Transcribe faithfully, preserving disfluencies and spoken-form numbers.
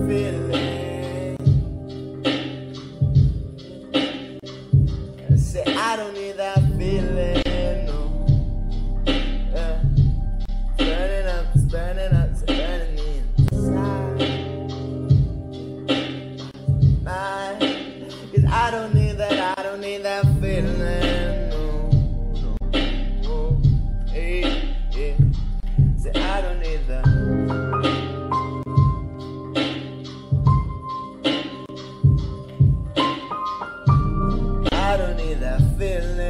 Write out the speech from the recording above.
feeling. I say I don't need that feeling, no. Yeah. It's burning up, it's burning up, it's burning inside my, cause I don't need that, I don't need that feeling, no, no, no. Hey, yeah. Say I don't need that. I don't need that feeling.